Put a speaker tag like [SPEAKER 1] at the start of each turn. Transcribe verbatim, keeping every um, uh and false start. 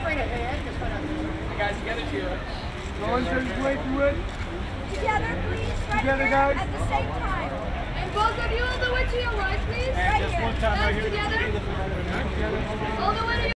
[SPEAKER 1] guys together, Sheila.
[SPEAKER 2] Going to the way through it.
[SPEAKER 3] Together, please. Right
[SPEAKER 2] Together,
[SPEAKER 3] here
[SPEAKER 2] guys.
[SPEAKER 3] at the same time.
[SPEAKER 4] And both of you all the way to your right, please.
[SPEAKER 3] Right
[SPEAKER 1] Just
[SPEAKER 3] here.
[SPEAKER 1] one time right
[SPEAKER 4] Guys,
[SPEAKER 1] here.
[SPEAKER 4] together.
[SPEAKER 1] Together.
[SPEAKER 4] All the way to